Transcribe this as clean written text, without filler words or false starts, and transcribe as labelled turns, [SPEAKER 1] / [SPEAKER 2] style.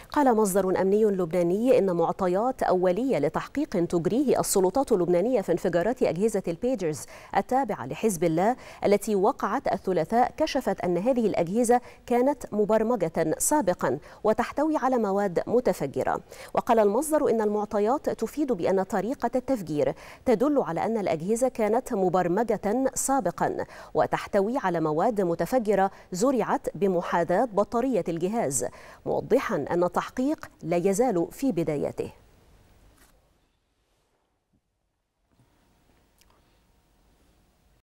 [SPEAKER 1] قال مصدر أمني لبناني إن معطيات أولية لتحقيق تجريه السلطات اللبنانية في انفجارات أجهزة البيجرز التابعة لحزب الله التي وقعت الثلاثاء كشفت أن هذه الأجهزة كانت مبرمجة سابقا وتحتوي على مواد متفجرة. وقال المصدر إن المعطيات تفيد بأن طريقة التفجير تدل على أن الأجهزة كانت مبرمجة سابقا وتحتوي على مواد متفجرة زرعت بمحاذاة بطارية الجهاز، موضحا أن التحقيق لا يزال في بدايته.